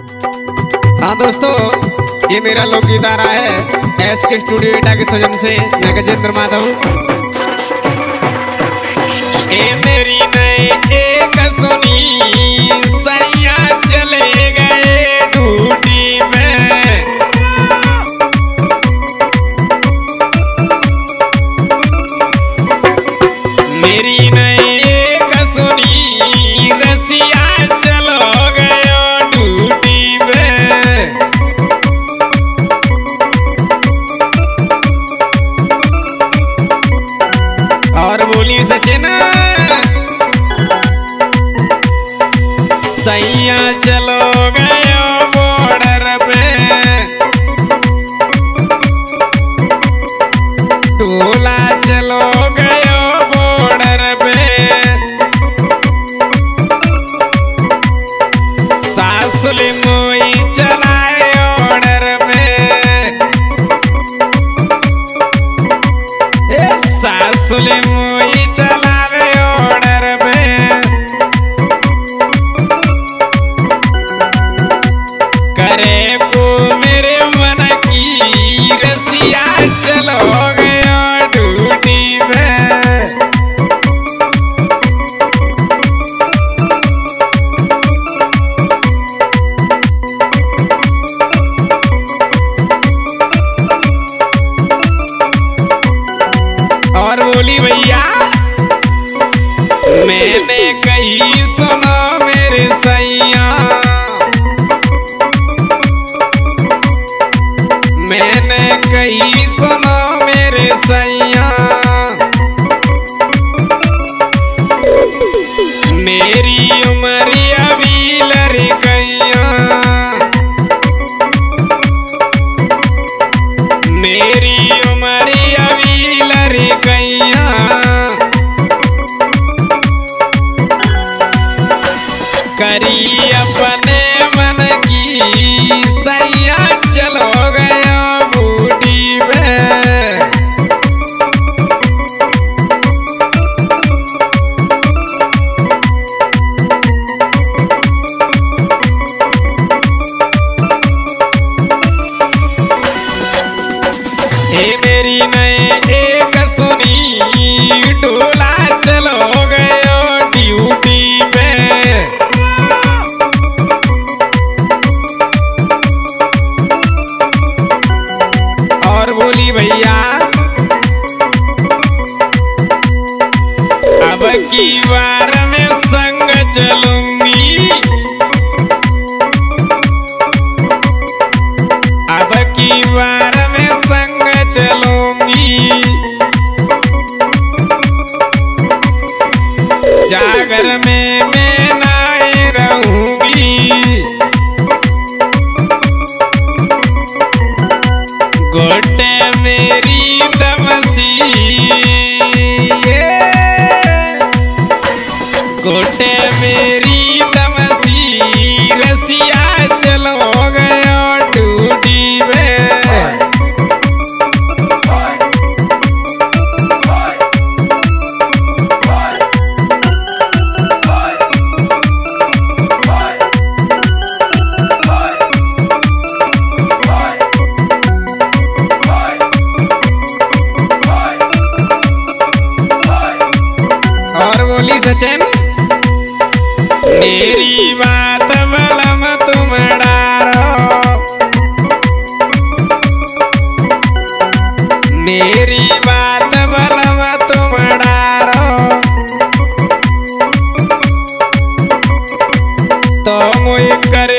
हाँ दोस्तों, ये मेरा लोकगीत आ रहा है SK स्टूडियो एटा के सजन से। मैं गजेंद्र माधव। ए मेरी नई एक सुनी सैया चले गए ड्यूटी में। मेरी नई एक सुनी रसिया चलो गयो ड्यूटी में। और बोली सचिन सैया चलो गयो बॉर्डर पे। टोला चलो गयो बॉर्डर पे। सासुली मोई चलाए ऑर्डर में। सासुली मोई चलावे ऑर्डर में। करे को मेरे मन की रसिया चलो गया ड्यूटी में। और बोली भैया मैंने कही सुनो मेरे सैया। मैंने कही सुनो मेरे सैया। मेरी उम्र अभी लड़कैया। मेरी उम्र अभी लड़कैया। करी अपने मन की सैया चलो गया बूटी में। ए मेरी नई एक सुनी टोला चलो गयो ड्यूटी में। और बोली भैया अब की बार में संग चलूंगी। अब की बार में संग चलूंगी। जागर में मैं नाए रहूंगी। गोटे मेरी दमसी। गोटे मेरी दमसी रसिया चलो गयो ड्यूटी में। और बोली सचिन मेरी बात बलम तुम डारो। मेरी बात बलम तुम डारो। तो मुई कर